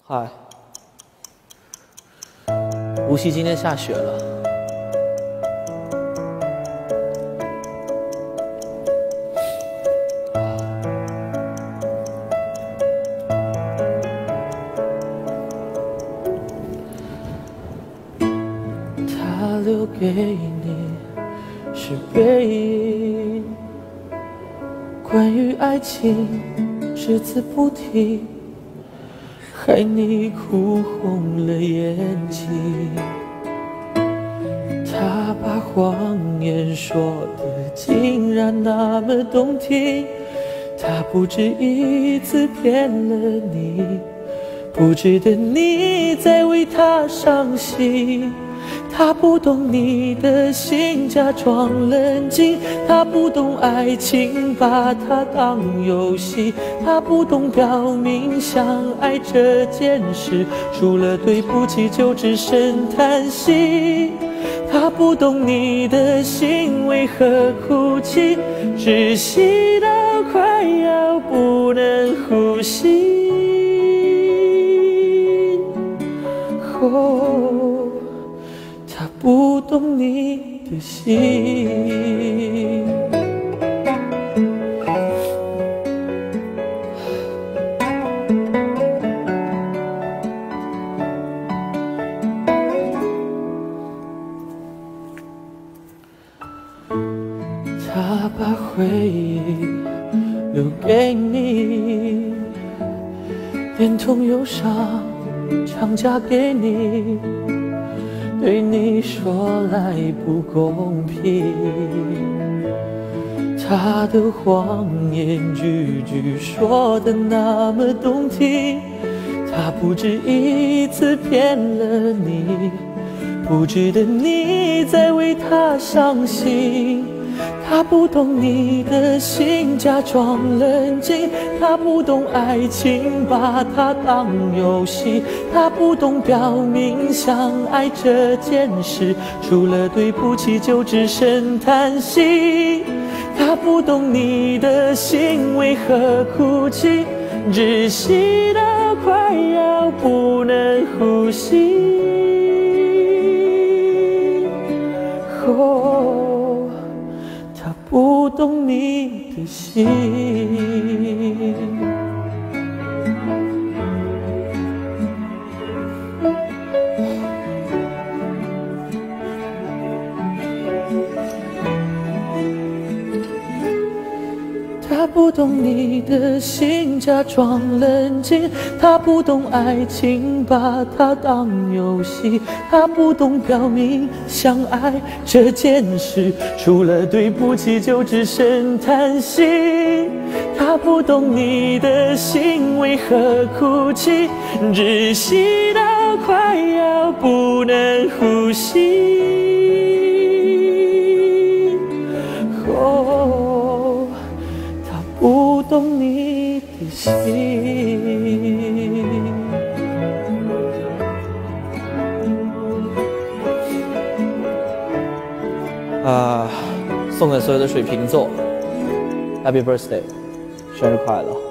嗨，无锡今天下雪了。他留给你是背影，关于爱情只字不提。 害你哭红了眼睛，他把谎言说的竟然那么动听，他不止一次骗了你，不值得你再为他伤心。 他不懂你的心，假装冷静；他不懂爱情，把它当游戏；他不懂表明相爱这件事，除了对不起就只剩叹息。他不懂你的心为何哭泣，窒息到快要不能呼吸。哦。 他不懂你的心，他把回忆留给你，连同忧伤强加给你。 对你说来不公平，他的谎言句句说的那么动听，他不止一次骗了你，不值得你再为他伤心。 他不懂你的心，假装冷静；他不懂爱情，把它当游戏；他不懂表明相爱这件事，除了对不起就只剩叹息。他不懂你的心为何哭泣，窒息到快要不能呼吸。哦。 他不懂你的心，他不懂你的心，假装冷静；他不懂爱情，把它当游戏；他不懂表明相爱这件事，除了对不起就只剩叹息。他不懂你的心为何哭泣，窒息到快要不能呼吸。哦。 不懂你的心送给所有的水瓶座 ，Happy Birthday， 生日快乐！